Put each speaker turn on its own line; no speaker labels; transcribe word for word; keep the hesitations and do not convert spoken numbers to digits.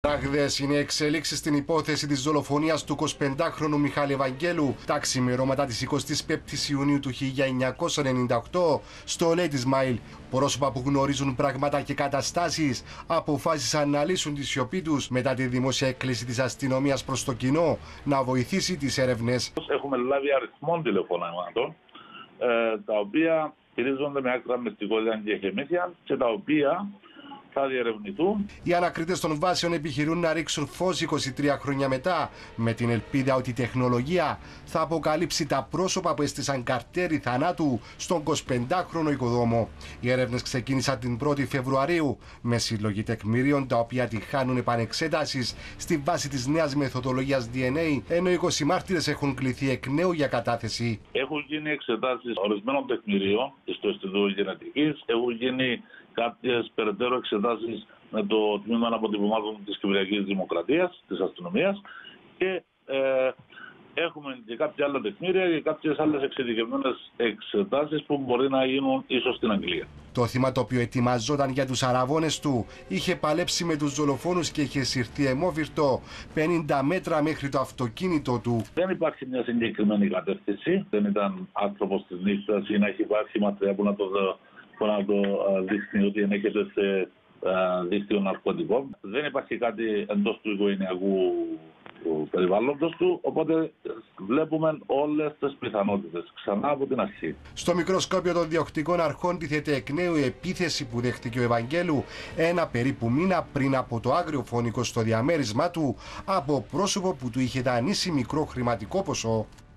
Ράγδαίες είναι εξέλιξεις στην υπόθεση της δολοφονίας του εικοσιπεντάχρονου Μιχάλη Ευαγγέλου τα ξημερώματα της εικοστής πέμπτης Ιουνίου του χίλια εννιακόσια ενενήντα οκτώ στο Λέιντισμαϊλ. Πρόσωπα που γνωρίζουν πράγματα και καταστάσεις αποφάσισαν να λύσουν τη σιωπή τους μετά τη δημόσια έκκληση της αστυνομίας προς το κοινό να βοηθήσει τις έρευνες.
Έχουμε λάβει αριθμών τηλεφωνημάτων ε, τα οποία στηρίζονται με άκρα μυστικότητα και χεμήθεια και τα οποία θα διερευνηθούν.
Οι ανακρίτες των βάσεων επιχειρούν να ρίξουν φως είκοσι τρία χρόνια μετά, με την ελπίδα ότι η τεχνολογία θα αποκαλύψει τα πρόσωπα που έστησαν καρτέρι θανάτου στον εικοσιπεντάχρονο οικοδόμο. Οι έρευνες ξεκίνησαν την πρώτη Φεβρουαρίου με συλλογή τεκμηρίων τα οποία τη χάνουν επανεξέτασης στη βάση της νέας μεθοδολογίας ντι εν έι, ενώ είκοσι μάρτυρες έχουν κληθεί εκ νέου για κατάθεση.
Έχουν γίνει εξετάσεις ορισμένων τεκμηρίων στο Ινστιτούτο Γενετικής, έχουν γίνει κάποιες περαιτέρω εξετάσεις με το τμήμα αποτυπωμάτων της Κυπριακής Δημοκρατίας, της αστυνομίας και ε, έχουμε και κάποια άλλα τεκμήρια και κάποιες άλλες εξειδικευμένες εξετάσεις που μπορεί να γίνουν ίσως στην Αγγλία.
Το θύμα, το οποίο ετοιμαζόταν για τους αραβώνες του, είχε παλέψει με τους δολοφόνους και είχε συρθεί αιμόβυρτο πενήντα μέτρα μέχρι το αυτοκίνητο του.
Δεν υπάρχει μια συγκεκριμένη κατεύθυνση, δεν ήταν άνθρωπος της νύχτας ή να έχει υπάρχει ματριά που να το δω. να το δείχνει ότι ενέχεται σε δίκτυο ναρκωτικών. Δεν υπάρχει κάτι εντός του οικογενειακού περιβάλλοντος του, οπότε βλέπουμε όλες τις πιθανότητες ξανά από την αρχή.
Στο μικροσκόπιο των διοκτικών αρχών τίθεται εκ νέου η επίθεση που δέχτηκε ο Ευαγγέλου ένα περίπου μήνα πριν από το άγριο φωνικό στο διαμέρισμά του από πρόσωπο που του είχε δανείσει μικρό χρηματικό ποσό.